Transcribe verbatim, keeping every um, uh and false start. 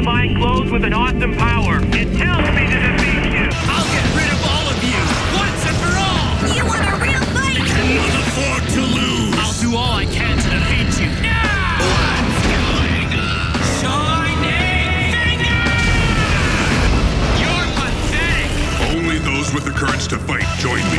mind glows with an awesome power. It tells me to defeat you. I'll get rid of all of you, once and for all! You want a real fight? Can't afford to lose! I'll do all I can to defeat you. Now! What's going on? Shining Finger! You're pathetic! Only those with the courage to fight join